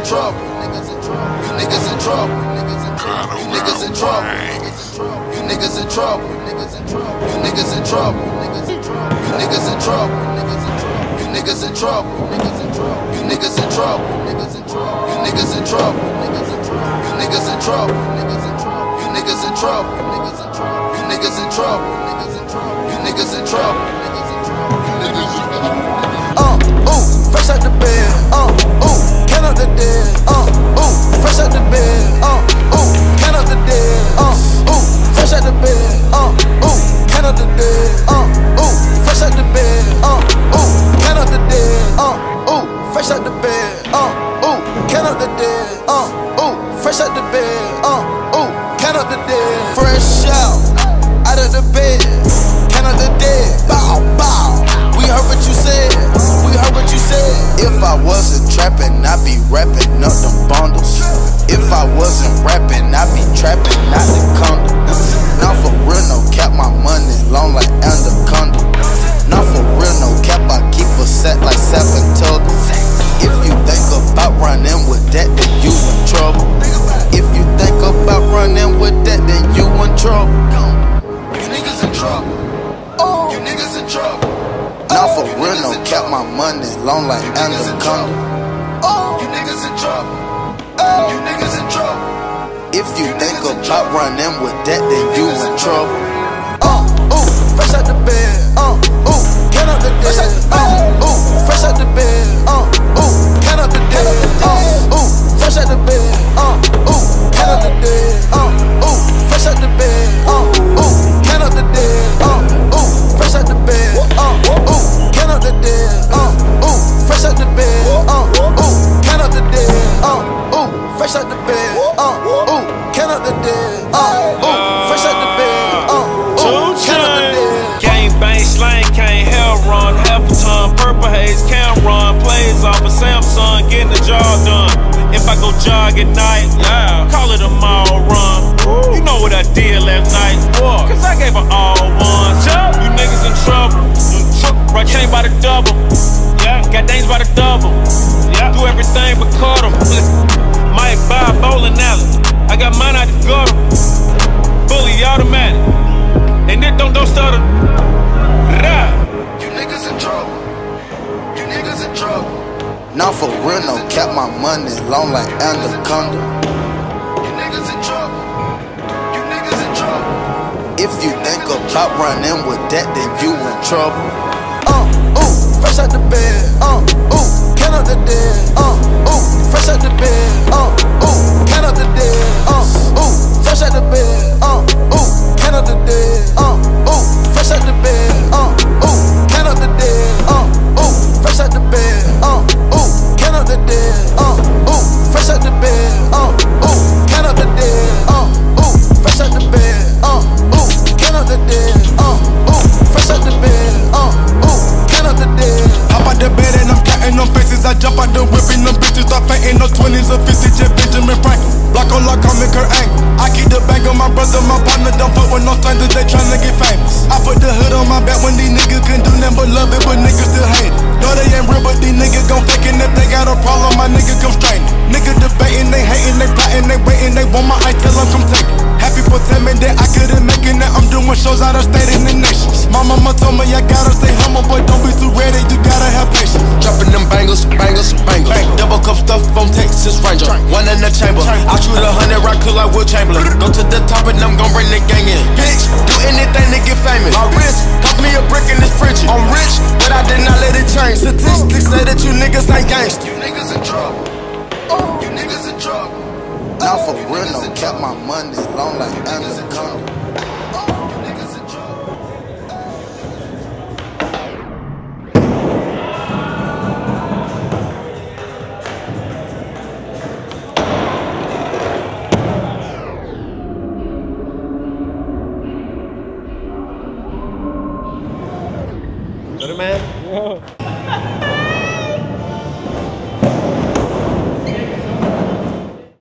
trouble. You niggas in trouble. You niggas in trouble. You niggas in trouble. You niggas in trouble. You niggas in trouble. You niggas in trouble. You niggas in trouble. You niggas in trouble. You niggas in trouble. You niggas in trouble. You niggas in trouble. You niggas in trouble. Fresh out the bed. Count up the dead. Fresh out the bed. Count up the dead. Fresh out the bed. Count up the dead. Fresh out the bed. Count up the dead. Fresh out the bed. Count up the dead. Fresh out the bed. Count up the dead. Fresh out of the bed. Count up the dead. Bow, bow. We heard what you said. We heard what you said. If I wasn't trapping, I'd be rapping up them bundles. If I wasn't rapping, I'd be trapping out the condo. Not for real, no cap, my money long like anaconda. Not for real, no cap, I keep a set like Sapatoga. If you think about running with that, then you in trouble. If you think about running with that, then you in trouble. You niggas in trouble. You niggas in trouble. Not for real, no cap, my money long like anaconda. You niggas in trouble. You niggas in trouble. If you think about running with that, then you in trouble. Fresh out the bed. Count up the dead. Fresh out the bed. Count up the dead. Fresh out the bed. Count up the dead. Fresh out the bed. Count up the dead. Fresh out the bed. Count up the dead. Fresh out the bed. Count up the dead. Fresh out the bed. Count up the dead. Fresh out the bed. Count up the dead. Gang bang slang, can't hell run. Half a ton, purple haze, can't run. Plays off a Samsung, getting the job done. If I go jog at night, yeah, call it a mall run. You know what I did last night, cause I gave her all ones. You niggas in trouble. Right chain by the double. Yeah, got things by the double. Yeah, do everything but cut them. Might buy a bowling alley. I got mine out the gutter. Fully automatic. And it don't stutter. You niggas in trouble. You niggas in trouble. Not for real, no cap, my money long like anaconda. You niggas in trouble. You niggas in trouble. If you think about running with that, then you in trouble. Fresh out the bed. Count up the dead. Fresh out the bed. Count up the dead. Fresh out the bed. Count up the dead. Fresh out the bed. Count up the dead. Fresh out the bed. Count up the dead. Fresh out the bed. Count up the dead. Fresh out the bed. Count up the dead. Fresh out the bed. Count up the dead. Hop out the bed and I'm counting them faces. I jump out the whip and them bitches start fainting. No 20s or 50s, just Benjamin Franklin. Block on lock, I'm in Kurt Angle. I keep the bag on my brother, my partner. Don't fuck with no strangers, they tryna get famous. I put the hood on my back when these niggas couldn't do nothing but love it, but niggas still hate it. No, they ain't real, but these niggas gon' fake it. If they got a problem, my niggas come straighten. Niggas debating, they hating, they plotting, they waiting, they want my ice, tell them come take it. Happy for tell me that I couldn't make it, now I'm doing shows out of state in the nations. My mama told me I gotta stay humble, but don't be too ready, you gotta have patience. Dropping them bangles, bangles, bangles. Double cup stuff on Texas Ranger. One in the chamber. I shoot 100 rock cool like Will Chamberlain. Go to the top and I'm gon' bring the gang in. Bitch, do anything to get famous. My wrist cost me a brick in this fridge. I'm rich, but I did not let it change. Statistics say that you niggas ain't gangsta. You niggas in trouble. You niggas in trouble. Not for real, no cap, my money long like anaconda. Man.